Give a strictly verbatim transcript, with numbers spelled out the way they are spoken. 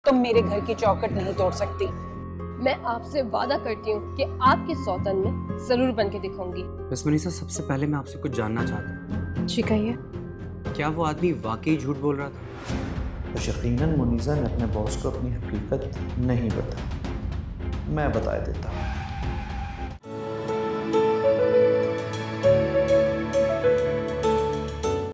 तुम मेरे घर की चौखट नहीं तोड़ सकती। मैं आपसे वादा करती हूँ कि आपके सौतन में जरूर बन के दिखाऊंगी। बस मनीषा, सबसे पहले मैं आपसे कुछ जानना चाहता हूँ। जी कहिए। क्या वो आदमी वाकई झूठ बोल रहा था? तो यकीनन मुनीसा ने अपने बॉस को अपनी हकीकत नहीं बताई। मैं बता देता हूँ।